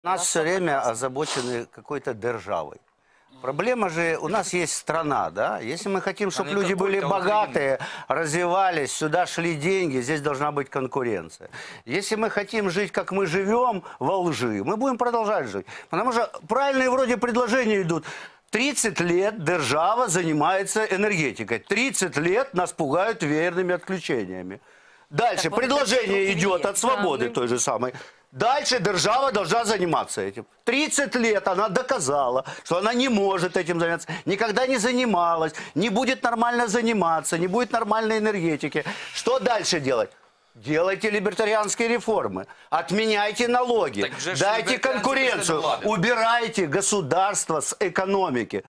Нас все время озабочены какой-то державой. Проблема же, у нас есть страна, да? Если мы хотим, чтобы люди были богатые, развивались, сюда шли деньги, здесь должна быть конкуренция. Если мы хотим жить, как мы живем, во лжи, мы будем продолжать жить. Потому что правильные вроде предложения идут. 30 лет держава занимается энергетикой. 30 лет нас пугают веерными отключениями. Дальше предложение идет от свободы той же самой. Дальше держава должна заниматься этим. 30 лет она доказала, что она не может этим заняться, никогда не занималась, не будет нормально заниматься, не будет нормальной энергетики. Что дальше делать? Делайте либертарианские реформы, отменяйте налоги, дайте конкуренцию, убирайте государство с экономики.